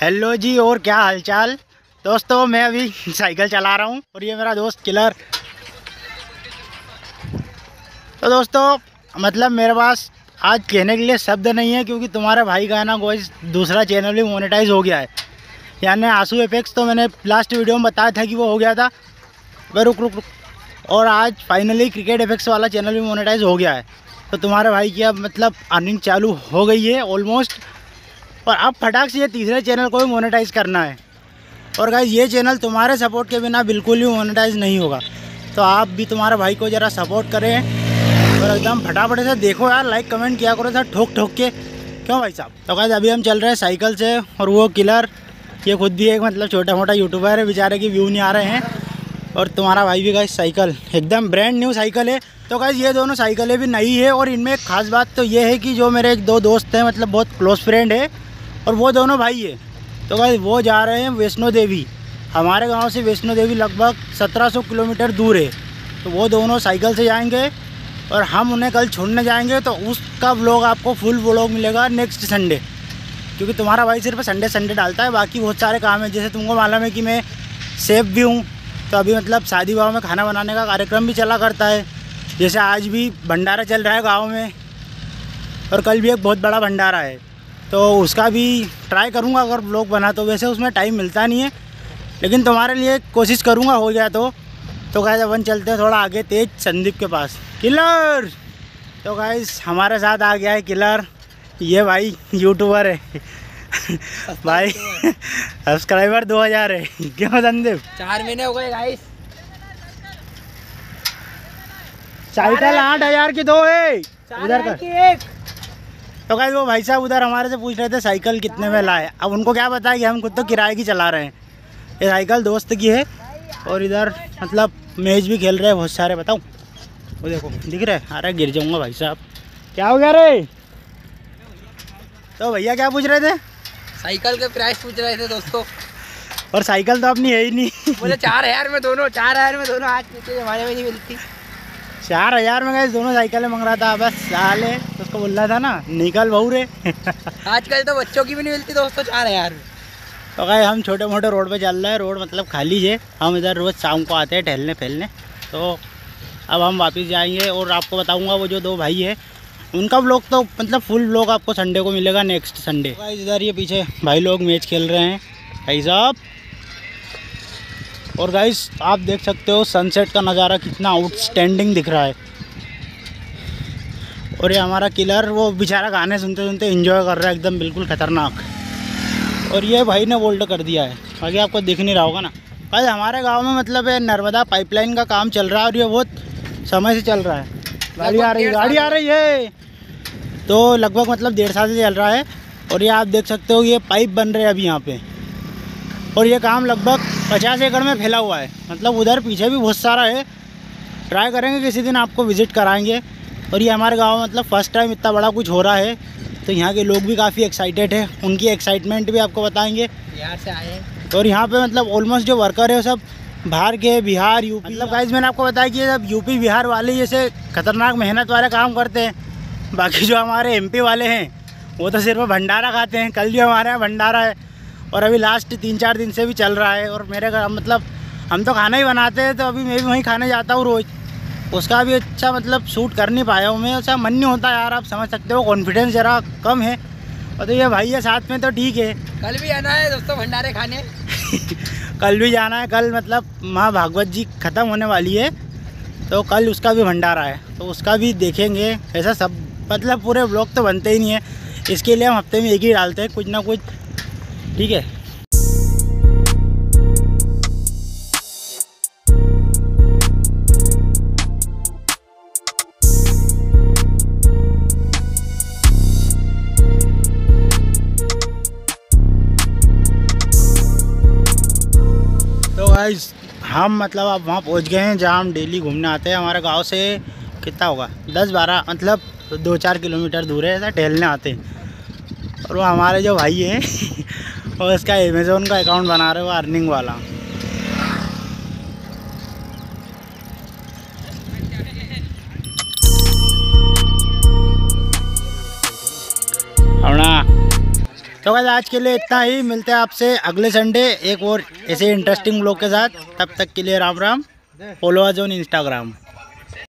Hello जी, और क्या हालचाल दोस्तों। मैं अभी साइकिल चला रहा हूँ और ये मेरा दोस्त किलर। तो दोस्तों मतलब मेरे पास आज कहने के लिए शब्द नहीं है, क्योंकि तुम्हारे भाई का है ना कोई दूसरा चैनल भी मोनेटाइज हो गया है, यानी आंसू एफेक्ट्स। तो मैंने लास्ट वीडियो में बताया था कि वो हो गया था। वह रुक रुक रुक और आज फाइनली क्रिकेट एफेक्ट्स वाला चैनल भी मोनेटाइज हो गया है। तो तुम्हारे भाई की अब मतलब अर्निंग चालू हो गई है ऑलमोस्ट, और अब फटाक से ये तीसरे चैनल को भी मोनेटाइज करना है। और गाइस ये चैनल तुम्हारे सपोर्ट के बिना बिल्कुल भी मोनेटाइज नहीं होगा। तो आप भी तुम्हारे भाई को ज़रा सपोर्ट करें और एकदम फटाफट से देखो यार, लाइक कमेंट किया करो सर, ठोक ठोक के, क्यों भाई साहब। तो गाइस अभी हम चल रहे हैं साइकिल से, और वो किलर ये खुद भी एक मतलब छोटा मोटा यूट्यूबर है, बेचारे की व्यू नहीं आ रहे हैं। और तुम्हारा भाई भी गाइस साइकिल एकदम ब्रांड न्यू साइकिल है। तो गाइस ये दोनों साइकिलें भी नई है, और इनमें एक खास बात तो ये है कि जो मेरे एक दो दोस्त हैं, मतलब बहुत क्लोज फ्रेंड है, और वो दोनों भाई है। तो गाइस वो जा रहे हैं वैष्णो देवी। हमारे गांव से वैष्णो देवी लगभग 1700 किलोमीटर दूर है। तो वो दोनों साइकिल से जाएंगे और हम उन्हें कल छोड़ने जाएंगे। तो उसका व्लॉग आपको फुल व्लॉग मिलेगा नेक्स्ट संडे, क्योंकि तुम्हारा भाई सिर्फ संडे डालता है, बाकी बहुत सारे काम है। जैसे तुमको मालूम है कि मैं शेफ़ भी हूँ, तो अभी मतलब शादी विवाह में खाना बनाने का कार्यक्रम भी चला करता है। जैसे आज भी भंडारा चल रहा है गाँव में, और कल भी एक बहुत बड़ा भंडारा है, तो उसका भी ट्राई करूँगा अगर व्लॉग बना तो। वैसे उसमें टाइम मिलता नहीं है, लेकिन तुम्हारे लिए कोशिश करूँगा हो गया तो गाइस अपन चलते हैं थोड़ा आगे तेज संदीप के पास। किलर तो गाइस हमारे साथ आ गया है किलर। ये भाई यूट्यूबर है भाई सब्सक्राइबर 2000 है। क्यों संदीप? 4 महीने हो गए गाइस। साइकिल 8000 की दो है उधर का। एक तो गाइस वो भाई साहब उधर हमारे से पूछ रहे थे साइकिल कितने में लाए। अब उनको क्या पता है कि हम खुद तो किराए की चला रहे हैं। ये साइकिल दोस्त की है, और इधर मतलब मैच भी खेल रहे हैं बहुत सारे। बताऊँ वो देखो दिख रहा है। अरे गिर जाऊंगा भाई साहब। क्या हो गया रे? तो भैया क्या पूछ रहे थे? साइकिल के प्राइस पूछ रहे थे दोस्तों। और साइकिल तो अपनी है ही नहीं। मुझे 4000 में दोनों, 4000 में दोनों आज पीछे हमारे में नहीं मिलती। 4000 में गए दोनों साइकिलें मंग रहा था। बस साले तो उसको बोल रहा था ना निकल बहू रे। आजकल तो बच्चों की भी नहीं मिलती दोस्तों 4000 में। तो गाइस हम छोटे मोटे रोड पे चल रहे हैं। रोड मतलब खाली है। हम इधर रोज़ शाम को आते हैं टहलने फैलने। तो अब हम वापस जाएंगे, और आपको बताऊंगा वो जो दो भाई है उनका व्लॉग तो मतलब फुल व्लॉग आपको संडे को मिलेगा, नेक्स्ट संडे। गाइस इधर ये पीछे भाई लोग मैच खेल रहे हैं भाई साहब। और गाइस आप देख सकते हो सनसेट का नज़ारा कितना आउटस्टैंडिंग दिख रहा है। और ये हमारा किलर वो बेचारा गाने सुनते सुनते एंजॉय कर रहा है एकदम बिल्कुल खतरनाक। और ये भाई ने वोल्ट कर दिया है, आगे आपको दिख नहीं रहा होगा ना। भाई हमारे गांव में मतलब ये नर्मदा पाइपलाइन का काम चल रहा है, और ये बहुत समय से चल रहा है। गाड़ी आ रही है। तो लगभग मतलब 1.5 साल से चल रहा है। और ये आप देख सकते हो ये पाइप बन रहे हैं अभी यहाँ पे, और ये काम लगभग 50 एकड़ में फैला हुआ है। मतलब उधर पीछे भी बहुत सारा है। ट्राई करेंगे किसी दिन आपको विज़िट कराएंगे। और ये हमारे गाँव में मतलब फ़र्स्ट टाइम इतना बड़ा कुछ हो रहा है, तो यहाँ के लोग भी काफ़ी एक्साइटेड है। उनकी एक्साइटमेंट भी आपको बताएंगे। बिहार से आए हैं, और यहाँ पे मतलब ऑलमोस्ट जो वर्कर है वो सब बाहर के, बिहार यूपी। मतलब गाइस मैंने आपको बताया कि ये सब यूपी बिहार वाले जैसे खतरनाक मेहनत वाले काम करते हैं। बाकी जो हमारे एमपी वाले हैं वो तो सिर्फ भंडारा खाते हैं। कल भी हमारे यहाँ भंडारा है, और अभी लास्ट 3-4 दिन से भी चल रहा है। और मेरे घर मतलब हम तो खाना ही बनाते हैं, तो अभी मैं भी वहीं खाने जाता हूँ रोज़। उसका भी अच्छा मतलब शूट कर नहीं पाया हूँ मैं, अच्छा मन नहीं होता यार, आप समझ सकते हो, कॉन्फिडेंस ज़रा कम है। और तो ये भाई है साथ में तो ठीक है। कल भी आना है दोस्तों भंडारे खाने। कल भी जाना है। कल मतलब माँ भागवत जी ख़त्म होने वाली है, तो कल उसका भी भंडारा है, तो उसका भी देखेंगे। ऐसा सब मतलब पूरे ब्लॉग तो बनते ही नहीं है, इसके लिए हम हफ्ते में एक ही डालते हैं कुछ ना कुछ, ठीक है। गाइस हम मतलब अब वहाँ पहुँच गए हैं जहाँ हम डेली घूमने आते हैं। हमारे गांव से कितना होगा 10-12 मतलब 2-4 किलोमीटर दूर है, ऐसा टहलने आते हैं। और वो हमारे जो भाई हैं और इसका अमेज़ोन का अकाउंट बना रहे हो अर्निंग वाला। अपना तो गाइस आज के लिए इतना ही, मिलते हैं आपसे अगले संडे एक और ऐसे इंटरेस्टिंग ब्लॉग के साथ। तब तक के लिए Ram Ram. Follow us on Instagram.